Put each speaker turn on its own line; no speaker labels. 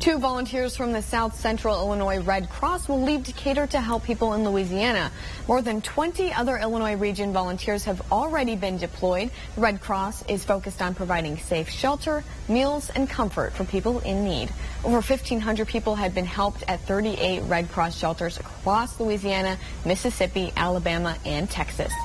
2 volunteers from the South Central Illinois Red Cross will leave Decatur to help people in Louisiana. More than 20 other Illinois region volunteers have already been deployed. The Red Cross is focused on providing safe shelter, meals, and comfort for people in need. Over 1,500 people had been helped at 38 Red Cross shelters across Louisiana, Mississippi, Alabama, and Texas.